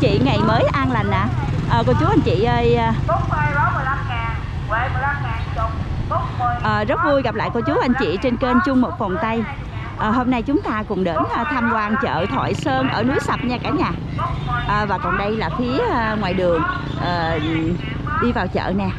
chị ngày mới an lành ạ. Cô chú anh chị ơi, rất vui gặp lại cô chú anh chị trên kênh Chung Một Phòng Tây. Hôm nay chúng ta cùng đến tham quan chợ Thoại Sơn ở núi Sập nha cả nhà. Và còn đây là phía ngoài đường đi vào chợ nè.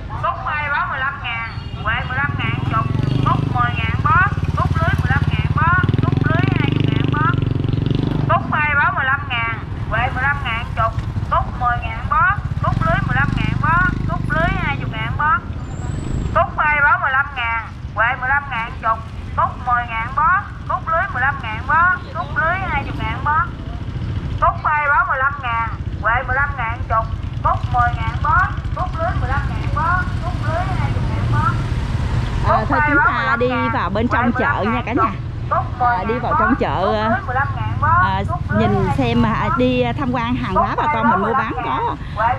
Thôi chúng ta đi vào bên trong chợ nha cả nhà. Đi vào trong chợ nhìn xem đi tham quan hàng hóa bà con mình mua bán có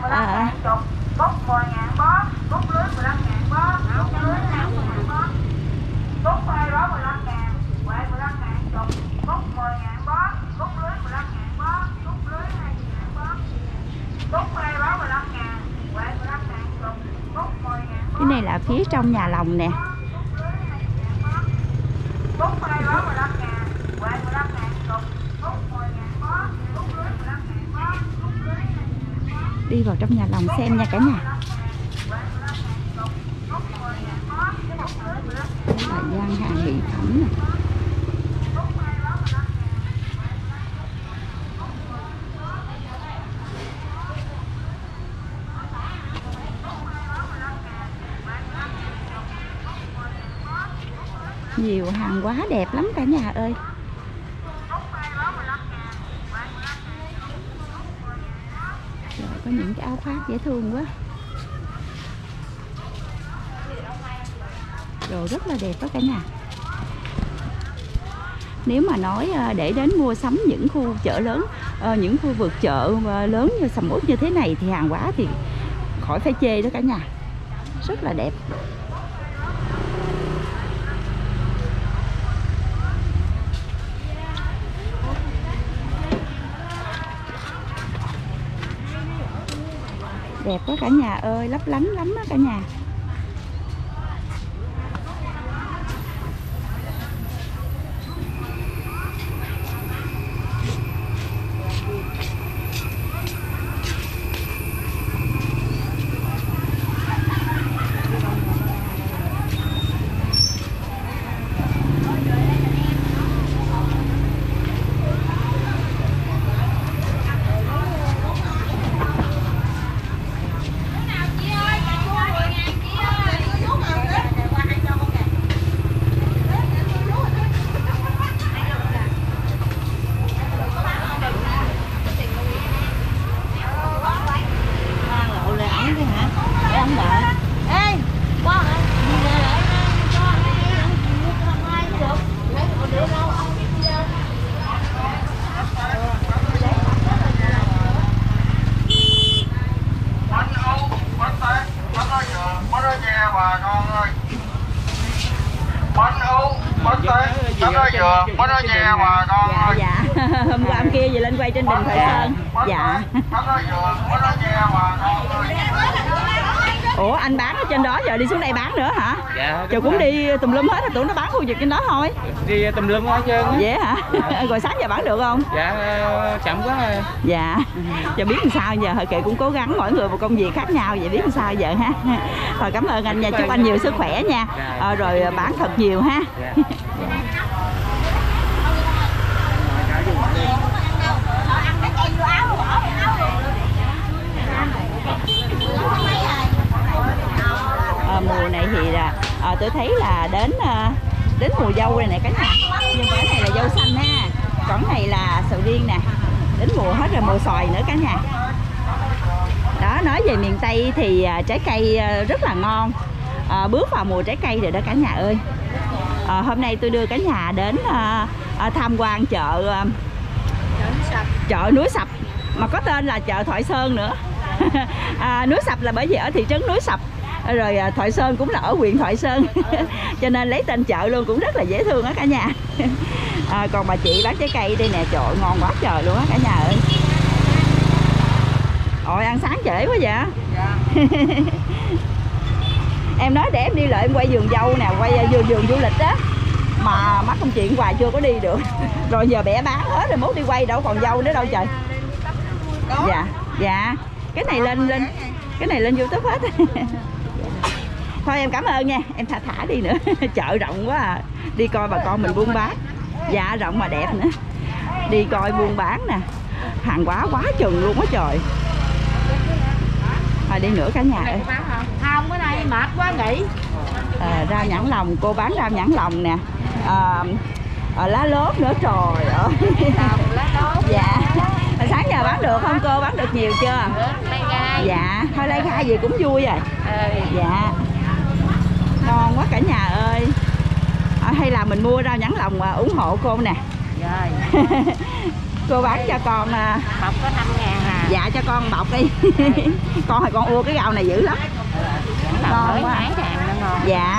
cái này là phía trong nhà lòng nè. Đi vào trong nhà lòng xem nha cả nhà. Đây là gian hàng mỹ phẩm nè. Nhiều hàng quá đẹp lắm cả nhà ơi. Rồi, có những cái áo khoác dễ thương quá. Đồ rất là đẹp đó cả nhà. Nếu mà nói để đến mua sắm những khu chợ lớn, những khu vực chợ lớn như Sầm Uất như thế này thì hàng hóa thì khỏi phải chê đó cả nhà. Rất là đẹp. Đẹp quá cả nhà ơi, lấp lánh lắm đó cả nhà. Dạ. Hôm qua hôm kia về lên quay trên đỉnh Thoại Sơn. Dạ. Ủa anh bán ở trên đó giờ đi xuống đây bán nữa hả? Dạ. Trời cũng đi tùm lum hết, tưởng nó bán khu vực trên đó thôi. Đi tùm lum hết trơn. Vậy hả? Rồi sáng giờ bán được không? Dạ chậm quá. Dạ. Giờ biết làm sao giờ, hồi kệ cũng cố gắng, mỗi người một công việc khác nhau, vậy biết làm sao giờ ha. Thôi cảm ơn anh nha, chúc anh nhiều sức khỏe nha. Rồi bán thật nhiều ha. Mùa này thì tôi thấy là đến mùa dâu này nè cả nhà. Nhưng cái này là dâu xanh ha, còn này là sầu riêng nè. Đến mùa hết rồi, mùa xoài nữa cả nhà. Đó, nói về miền Tây thì trái cây rất là ngon. Bước vào mùa trái cây rồi đó cả nhà ơi. Hôm nay tôi đưa cả nhà đến tham quan chợ núi Sập, mà có tên là chợ Thoại Sơn nữa. Núi Sập là bởi vì ở thị trấn Núi Sập, rồi Thoại Sơn cũng là ở huyện Thoại Sơn. Cho nên lấy tên chợ luôn, cũng rất là dễ thương đó cả nhà. Còn bà chị bán trái cây đây nè, trời ơi, ngon quá trời luôn á cả nhà ơi. Ôi ăn sáng trễ quá vậy. Dạ. Em nói để em đi lại em quay vườn dâu nè, quay vườn du lịch á. Mà mắc công chuyện hoài chưa có đi được. Rồi giờ bẻ bán hết rồi, mốt đi quay đâu còn dâu nữa đâu trời. Dạ, dạ. Cái này lên YouTube hết. Thôi em cảm ơn nha, em thả đi nữa. Chợ rộng quá à. Đi coi bà con mình buôn bán. Dạ rộng mà đẹp nữa. Đi coi buôn bán nè. Hàng hóa quá chừng luôn á trời. Thôi đi nữa cả nhà ơi. Không, cái này mệt quá nghỉ. Rau nhãn lòng, cô bán rau nhãn lòng nè. Lá lốt nữa, trời ơi. Lá lốt. Dạ. Hồi sáng giờ bán được không cô? Bán được nhiều chưa? Lấy gai. Dạ, thôi lấy gai gì cũng vui rồi. Dạ. Ngon quá cả nhà ơi. Hay là mình mua rau nhãn lòng ủng hộ cô nè. Rồi. Cô bán cho con bọc có 5.000 à. Dạ cho con bọc đi. con ưa cái rau này dữ lắm. Ngon quá. Ngon. Dạ.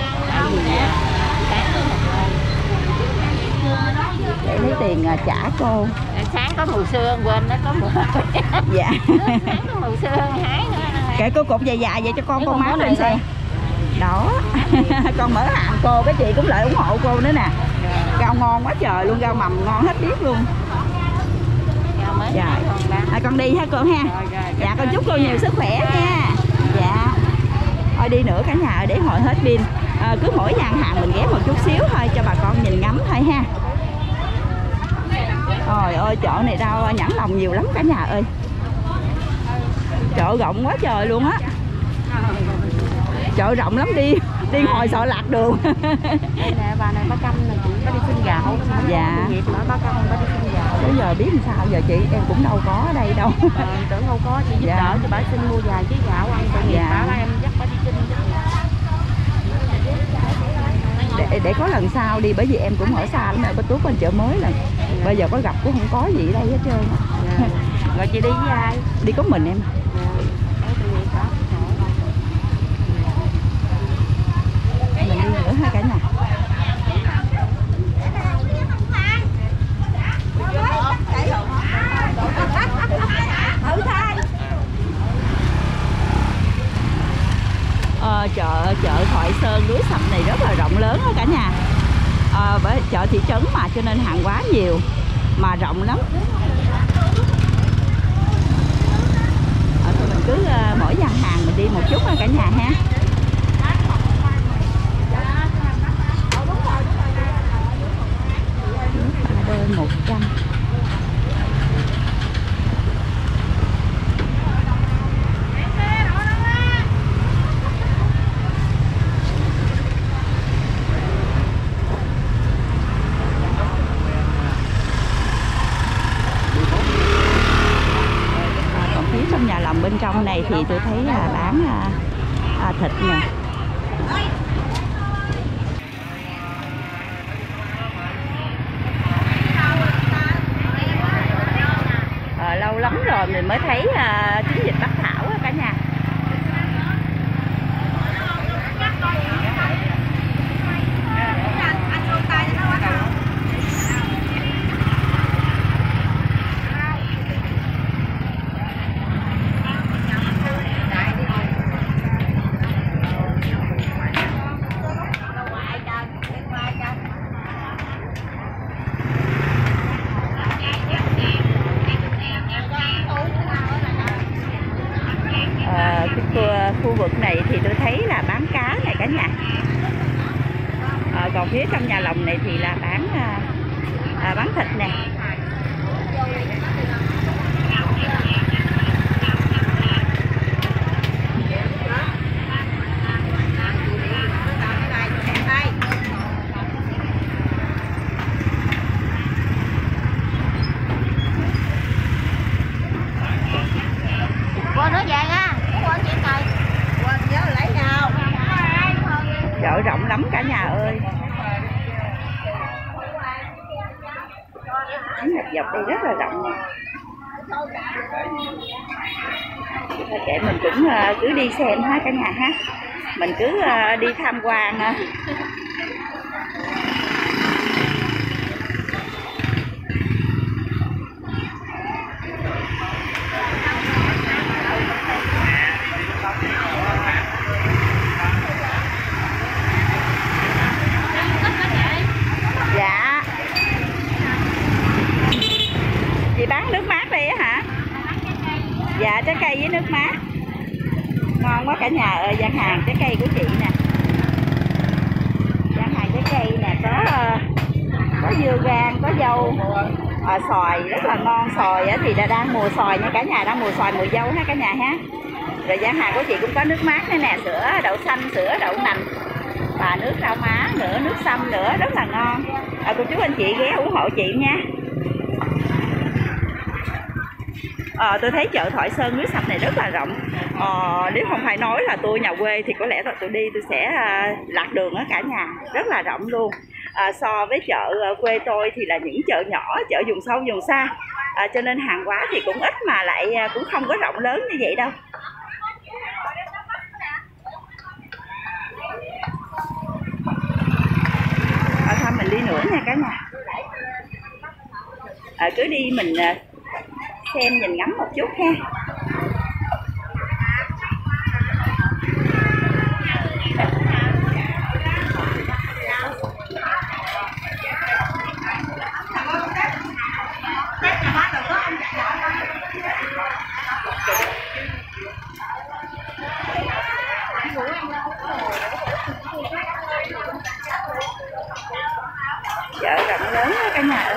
Để lấy tiền trả cô. Sáng có mùi xương, quên nó có mùi. Dạ. Sáng có mùi xương hái nữa. Kệ cô cột dài dài vậy cho con máu lên xe. Đó. Con mở hàng cô, cái chị cũng lại ủng hộ cô nữa nè. Rau ngon quá trời luôn, rau mầm ngon hết biết luôn. Dạ. Con đi ha cô ha. Dạ con chúc cô nhiều sức khỏe nha. Dạ. Thôi đi nữa cả nhà để hồi hết pin. Cứ mỗi gian hàng mình ghé một chút xíu thôi cho bà con nhìn ngắm thôi ha. Trời ơi chợ này rau nhãn lòng nhiều lắm cả nhà ơi. Chợ rộng quá trời luôn á. Chợ rộng lắm, đi hồi sợ lạc đường. Đây nè, bà này bác Căm này chị có đi xin gạo. Dạ. Dịp mà bác Căm có đi xin gạo. Bây giờ biết làm sao giờ chị, em cũng đâu có ở đây đâu. Tưởng không có, chị giúp đỡ cho bà xin mua vài ký gạo ăn tội nghiệp. Bà em dắt bà đi xin. Để có lần sau đi, bởi vì em cũng ở xa lắm, ở Bến Tuốt bên chợ mới là bây giờ có gặp cũng không có gì ở đây hết trơn. Rồi chị đi với ai? Đi có mình em. Mình đi nữa ha cả nhà. Chợ Thoại Sơn núi Sập này rất là rộng lớn đó cả nhà. Bởi chợ thị trấn mà cho nên hàng hóa nhiều mà rộng lắm. Thì mình cứ mỗi gian hàng mình đi một chút ha cả nhà ha. Đơn 100. Còn phía trong nhà lòng bên trong này thì tôi thấy là bán thịt nè. Lâu lắm rồi mình mới thấy chiến dịch Bắc Thảo cả nhà. Khu vực này thì tôi thấy là bán cá này cả nhà. Còn phía trong nhà lòng này thì là bán thịt nè. Qua nữa về nha. Chợ rộng lắm cả nhà ơi. Dọc đây rất là rộng nè. Kệ mình cũng cứ đi xem ha cả nhà ha. Mình cứ đi tham quan. trái cây với nước mát. Ngon quá cả nhà ơi, gian hàng trái cây của chị nè. Gian hàng trái cây nè, có dưa gang, có dâu, xoài rất là ngon. Xoài thì đang mùa xoài nha cả nhà, đang mùa xoài mùa dâu ha cả nhà ha. Rồi gian hàng của chị cũng có nước mát nữa nè, sữa đậu xanh, sữa đậu nành và nước rau má nữa, nước sâm nữa, rất là ngon. Cô chú anh chị ghé ủng hộ chị nha. Tôi thấy chợ Thoại Sơn Núi Sập này rất là rộng. Nếu không phải nói là tôi nhà quê thì có lẽ là tôi đi tôi sẽ lạc đường ở cả nhà. Rất là rộng luôn. So với chợ quê tôi thì là những chợ nhỏ, chợ vùng sâu vùng xa, cho nên hàng hóa thì cũng ít mà lại cũng không có rộng lớn như vậy đâu. Thôi mình đi nữa nha cả nhà. Cứ đi mình xem nhìn ngắm một chút ha. Chợ rộng lớn đó cả nhà ơi.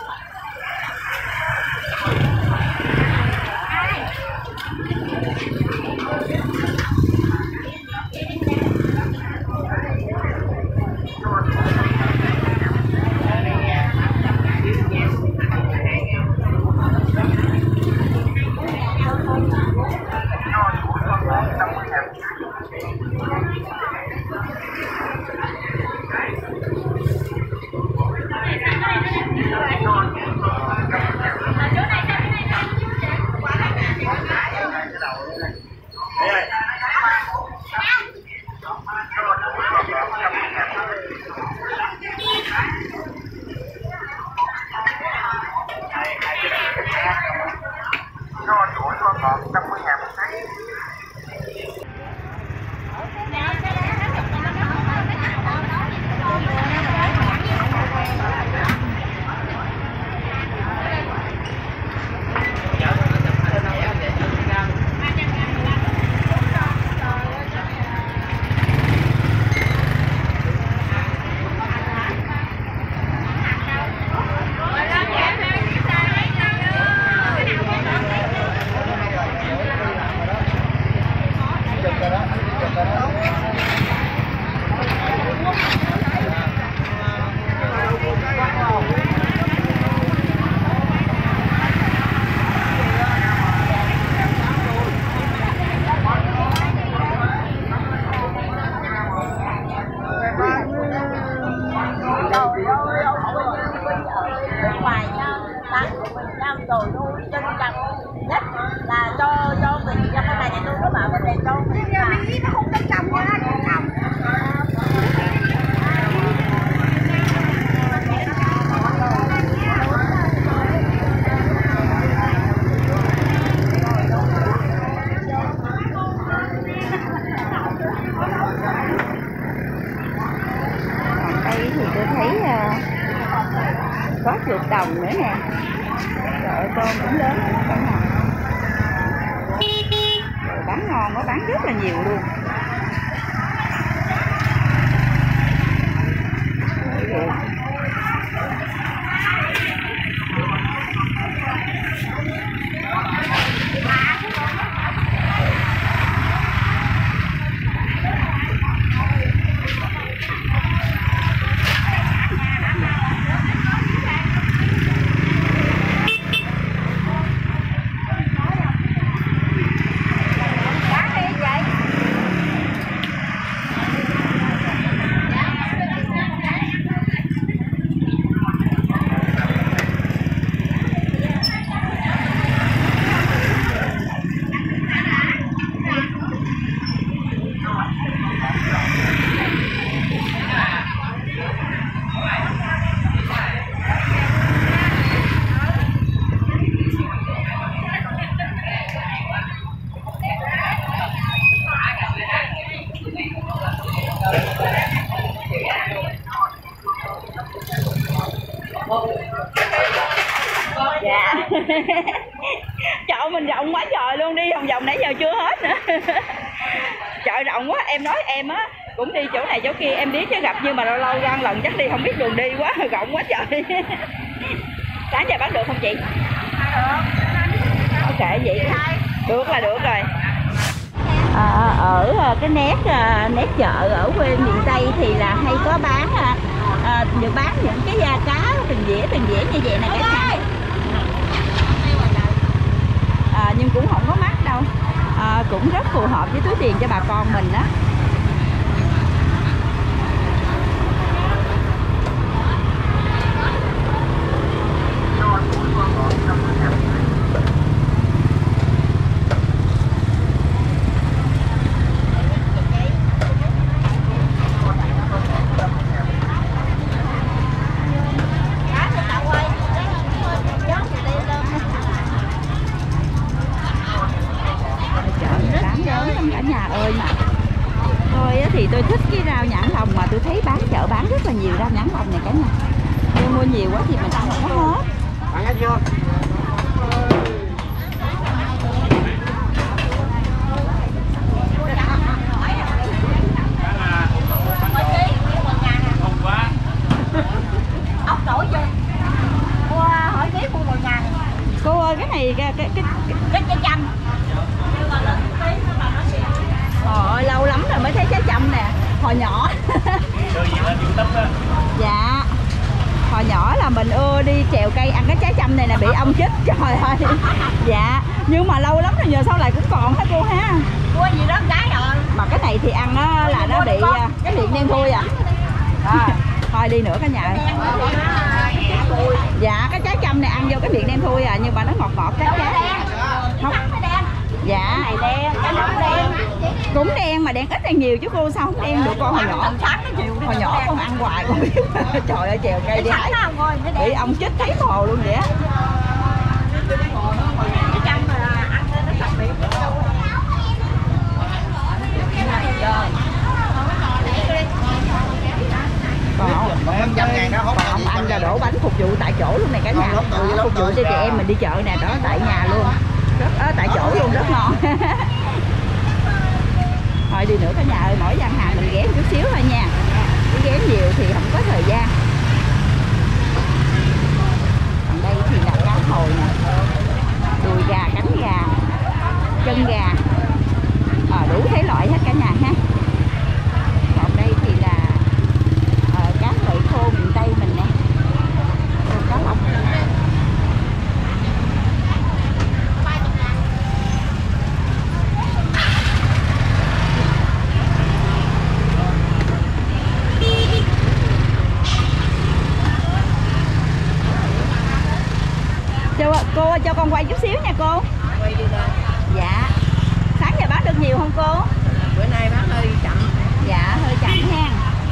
Ngoài bán mình giao đồ nuôi chân chặt nhất là cho mình cho cái này nuôi các bạn bên đây cho mình nó không có trồng nha, trồng. Đây thì tôi thấy có chuột đồng nữa nè. Trời, tôm cũng lớn cả nhà. Rồi bán ngon, nó bán rất là nhiều luôn. chợ mình rộng quá trời luôn, đi vòng vòng nãy giờ chưa hết nữa. Chợ rộng quá, em nói em á cũng đi chỗ này chỗ kia em biết chứ gặp, nhưng mà lâu lâu ra lần chắc đi không biết đường đi quá, rộng quá trời. Sáng giờ bán được không chị? Ok vậy được là được rồi. Ở cái nét chợ ở quê miền Tây thì là hay có bán được bán những cái da cá từng dĩa như vậy nè cả nhà. Nhưng cũng không có mắc đâu, cũng rất phù hợp với túi tiền cho bà con mình đó. Thì tôi thích cái rau nhãn lồng, mà tôi thấy bán chợ bán rất là nhiều rau nhãn lồng này cả nhà. Nhưng mua nhiều quá thì mình ăn không có hết. Bạn hết chưa? Ốc nổi chưa? Mua hỏi ký mua 10.000. Cô ơi cái này cái trái chanh. Trời lâu lắm rồi mới thấy trái chanh nè, hồi nhỏ. Dạ, hồi nhỏ là mình ưa đi trèo cây ăn cái trái chanh này nè, bị ong chích trời ơi. Dạ, nhưng mà lâu lắm rồi giờ sau lại cũng còn hả cô ha? Mua gì đó cái rồi. Mà cái này thì ăn á là nó bị cái miệng đen thui à. Thôi đi nữa cả nhà ơi. Dạ cái trái chanh này ăn vô cái miệng đen thui à, nhưng mà nó ngọt ngọt chát chát. Không. Dạ. Này đen, cái nó đen. Cũng đen mà đen ít hay nhiều chứ cô, sao không đen được con hồi nhỏ. Hồi nhỏ con ăn hoài con biết. Trời ơi trèo cây đi hái. Bị ong chích thấy mồ luôn vậy á. Còn ông anh là đổ bánh phục vụ tại chỗ luôn này cả nhà, phục vụ cho chị em mình đi chợ nè, đó tại nhà luôn, rất tại chỗ luôn, rất ngon. Thôi đi nữa cả nhà ơi, mỗi gian hàng mình ghé chút xíu thôi nha, chứ ghé nhiều thì không có thời gian. Còn đây thì là cá hồi nè, đùi gà, cánh gà, chân gà, đủ thế loại hết cả nhà ha. Còn đây thì là cá lợi khô miền Tây mình nè, cá lóc. Cô cho con quay chút xíu nha cô. Quay đi lên. Dạ. Sáng giờ bán được nhiều không cô? Bữa nay bán hơi chậm. Dạ hơi chậm ha.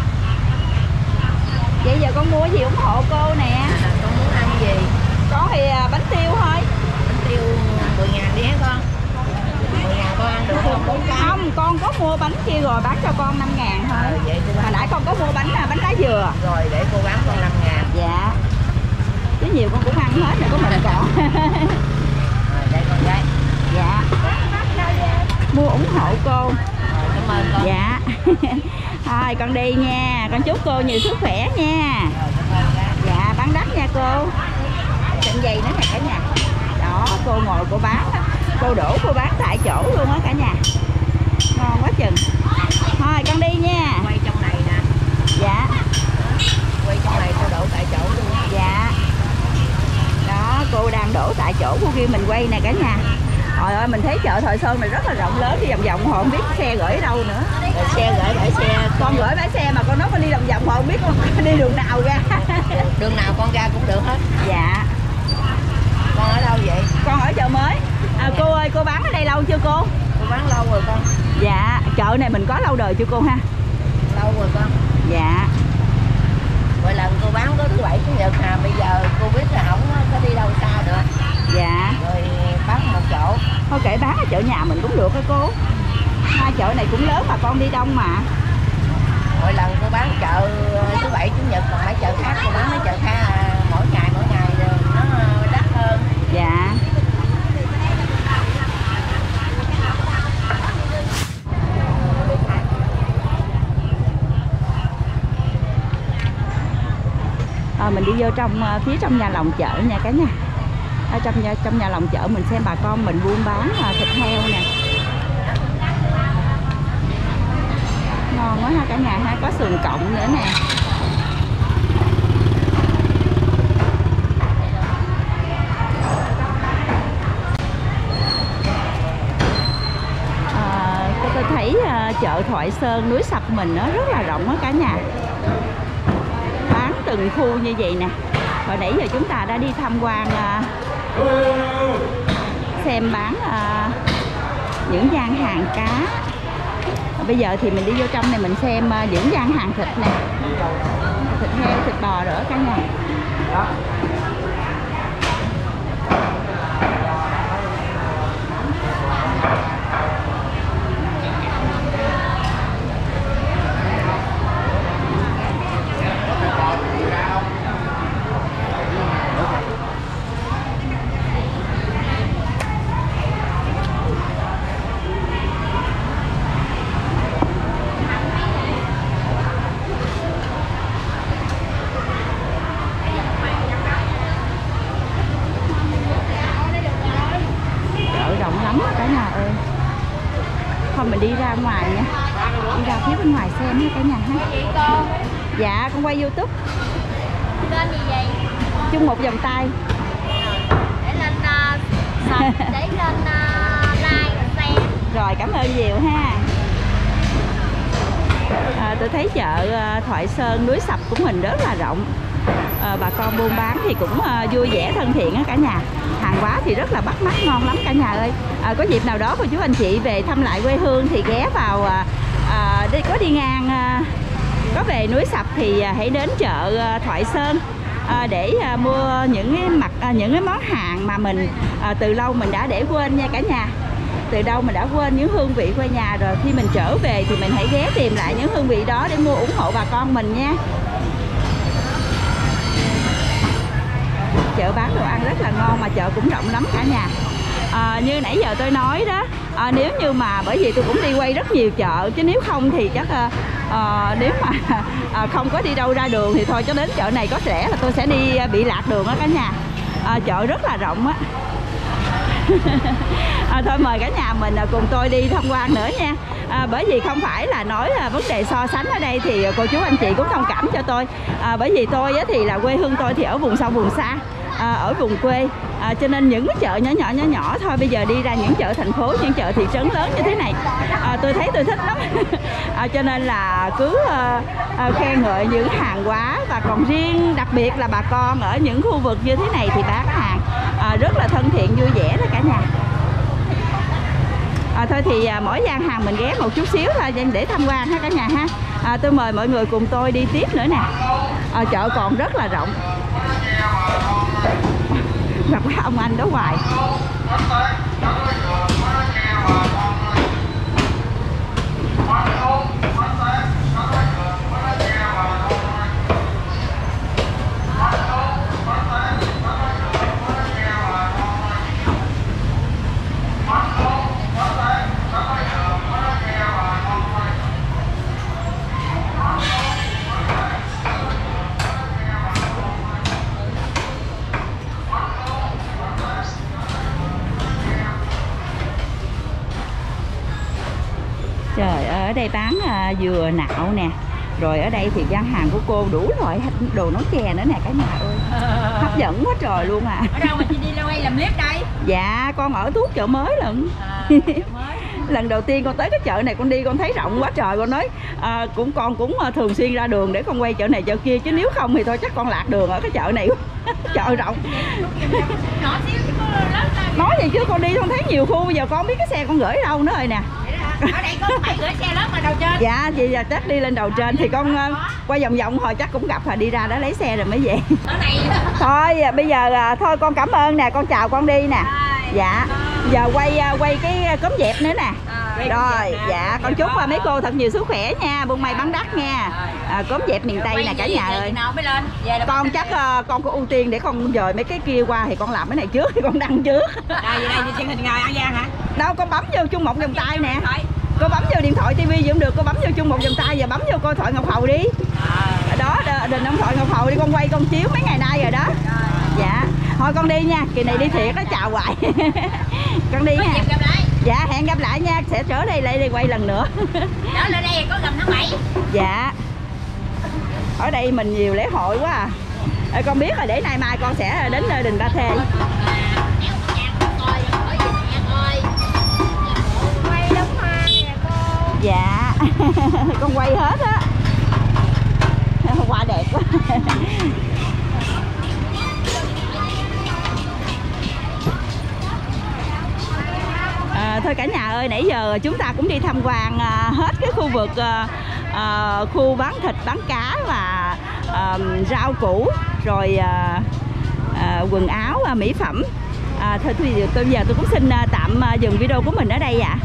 Vậy giờ con mua gì ủng hộ cô nè? Con muốn ăn gì? Con thì bánh tiêu thôi. Bánh tiêu 10.000 đi hả con? 10.000 con ăn được không? Không, con có mua bánh kia rồi bán cho con 5.000 thôi. Vậy cô Hồi nãy con có mua bánh lá dừa. Rồi để cô bán con 5.000. Dạ. Chứ nhiều con cũng ăn hết rồi, có mình còn. Rồi đây con gái. Dạ. Mua ủng hộ cô. Rồi cảm ơn con. Dạ. Thôi con đi nha, con chúc cô nhiều sức khỏe nha. Rồi cảm ơn gái. Dạ bán đắt nha cô. Sợi dây nữa nè cả nhà. Đó cô ngồi cô bán, cô đổ cô bán tại chỗ luôn á cả nhà. Ngon quá chừng. Thôi con đi nha. Quay trong này nè. Dạ. Quay trong này cô đổ tại chỗ luôn. Dạ. Đó cô đang đổ tại chỗ, cô kêu mình quay nè cả nhà. Trời ơi mình thấy chợ Thoại Sơn này rất là rộng lớn, đi vòng vòng họ không biết xe gửi ở đâu nữa. Rồi xe gửi bãi xe. Con gửi bãi xe mà con nói con đi vòng vòng họ không biết con đi đường nào ra. Đường nào con ra cũng được hết. Dạ. Con ở đâu vậy? Con ở chợ mới. Cô ơi cô bán ở đây lâu chưa cô? Cô bán lâu rồi con. Dạ chợ này mình có lâu đời chưa cô ha? Lâu rồi con. Dạ. Mỗi lần cô bán có thứ bảy chủ nhật à, bây giờ cô biết là không có đi đâu xa được. Dạ. Rồi bán một chỗ. Thôi kể bán ở chợ nhà mình cũng được hả cô? Hai chợ này cũng lớn mà con đi đông mà. Mỗi lần cô bán chợ thứ bảy chủ nhật, còn mấy chợ khác cô bán mấy chợ khác mỗi ngày rồi nó đắt hơn. Dạ. đi vô phía trong nhà lòng chợ nha cả nhà. Ở trong nhà lòng chợ mình xem bà con mình buôn bán thịt heo nè. Ngon quá ha cả nhà ha, có sườn cộng nữa nè. Tôi thấy chợ Thoại Sơn núi Sập mình nó rất là rộng đó cả nhà, bán từng khu như vậy nè. Hồi nãy giờ chúng ta đã đi tham quan xem bán những gian hàng cá. Bây giờ thì mình đi vô trong này mình xem những gian hàng thịt nè, thịt heo, thịt bò nữa cả nhà. Mình đi ra ngoài nha, đi ra phía bên ngoài xem nha cả nhà ha. Dạ con quay YouTube. Kênh gì vậy? Chung một vòng tay. Để lên like share. Rồi cảm ơn nhiều ha. Tôi thấy chợ Thoại Sơn núi Sập của mình rất là rộng. Bà con buôn bán thì cũng vui vẻ thân thiện á cả nhà. Hàng hóa thì rất là bắt mắt, ngon lắm cả nhà ơi. Có dịp nào đó cô chú anh chị về thăm lại quê hương thì ghé vào đi ngang có về núi Sập thì hãy đến chợ Thoại Sơn để mua những cái món hàng mà mình từ lâu mình đã để quên nha cả nhà. Từ đâu mình đã quên những hương vị quê nhà rồi, khi mình trở về thì mình hãy ghé tìm lại những hương vị đó để mua ủng hộ bà con mình nha. Chợ bán đồ ăn rất là ngon mà chợ cũng rộng lắm cả nhà. Như nãy giờ tôi nói đó, nếu như mà bởi vì tôi cũng đi quay rất nhiều chợ, chứ nếu không thì chắc nếu mà không có đi đâu ra đường thì thôi, cho đến chợ này có lẽ là tôi sẽ đi bị lạc đường đó cả nhà. Chợ rất là rộng á. Thôi mời cả nhà mình cùng tôi đi tham quan nữa nha. Bởi vì không phải là nói vấn đề so sánh ở đây thì cô chú anh chị cũng thông cảm cho tôi. Bởi vì tôi thì là quê hương tôi thì ở vùng sâu vùng xa, ở vùng quê, cho nên những cái chợ nhỏ thôi bây giờ đi ra những chợ thành phố, những chợ thị trấn lớn như thế này tôi thấy tôi thích lắm. Cho nên là cứ khen ngợi những hàng hóa, và còn riêng đặc biệt là bà con ở những khu vực như thế này thì bán hàng rất là thân thiện vui vẻ đó cả nhà. Thôi thì mỗi gian hàng mình ghé một chút xíu thôi để tham quan ha cả nhà ha. Tôi mời mọi người cùng tôi đi tiếp nữa nè. Chợ còn rất là rộng. Gặp ông anh đó hoài. Trời ơi, ở đây bán dừa nạo nè. Rồi ở đây thì gian hàng của cô đủ loại đồ nấu chè nữa nè cả nhà ơi. Hấp dẫn quá trời luôn à. Ở đâu mà chị đi ra quay làm clip đây? Dạ, con ở Thuốc Chợ Mới lận. Lần đầu tiên con tới cái chợ này con đi con thấy rộng quá trời, con nói con cũng thường xuyên ra đường để con quay chợ này chợ kia, chứ nếu không thì thôi chắc con lạc đường ở cái chợ này. Chợ rộng. Nói vậy chứ con đi con thấy nhiều khu, bây giờ con biết cái xe con gửi đâu nữa rồi nè. Ở đây có 7 gửi xe lớn mà đầu trên. Dạ, chị giờ chắc đi lên đầu trên thì con quay vòng vòng hồi chắc cũng gặp rồi, đi ra đó lấy xe rồi mới về. Ở này. Thôi bây giờ thôi con cảm ơn nè, con chào con đi nè. Dạ. Giờ quay cái cốm dẹp nữa nè. Rồi, dạ con chúc mấy cô thật nhiều sức khỏe nha, buôn may bán đắt nha. Cốm dẹp miền Tây nè cả nhà ơi. Con chắc con có ưu tiên để con dời mấy cái kia qua thì con làm cái này trước thì con đăng trước. Đây thì truyền hình ngồi An Giang hả? Đâu, con bấm vô chung một vòng tay nè. Cô bấm vô điện thoại tivi gì cũng được, cô bấm vô chung một vòng tay, giờ bấm vô coi Thoại Ngọc Hầu đi. Đó, đó, đình ông Thoại Ngọc Hầu đi con quay con chiếu mấy ngày nay rồi đó. Dạ, thôi con đi nha, kỳ này đi thiệt đó, chào hoài. Con đi nha. Dạ, hẹn gặp lại nha, sẽ trở đây lại đi quay lần nữa. Đó lên đây có gần tháng 7. Dạ, ở đây mình nhiều lễ hội quá à. Con biết rồi, để nay mai con sẽ đến đình Ba Thê. Quay đóng hoa nè cô. Dạ. Con quay hết á. Hoa đẹp quá. Thôi cả nhà ơi, nãy giờ chúng ta cũng đi tham quan hết cái khu vực khu bán thịt, bán cá và rau củ, rồi quần áo, mỹ phẩm. Thôi thì bây giờ tôi cũng xin tạm dừng video của mình ở đây ạ.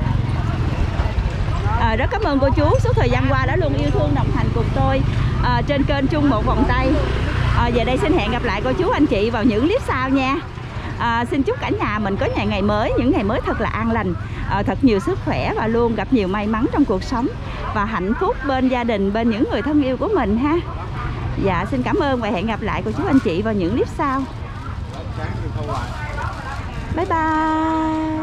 Rất cảm ơn cô chú suốt thời gian qua đã luôn yêu thương đồng hành cùng tôi trên kênh Chung Một Vòng Tay. Giờ đây xin hẹn gặp lại cô chú anh chị vào những clip sau nha. Xin chúc cả nhà mình có ngày mới, những ngày mới thật là an lành, thật nhiều sức khỏe và luôn gặp nhiều may mắn trong cuộc sống và hạnh phúc bên gia đình, bên những người thân yêu của mình ha. Dạ, xin cảm ơn và hẹn gặp lại cô chú anh chị vào những clip sau. Bye bye.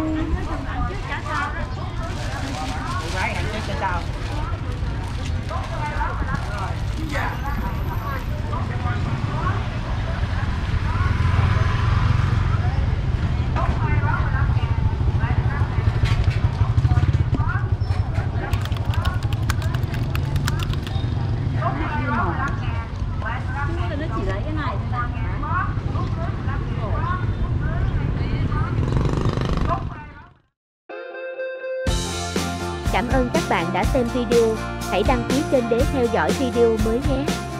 Cảm ơn các bạn đã xem video. Hãy đăng ký kênh để theo dõi video mới nhé.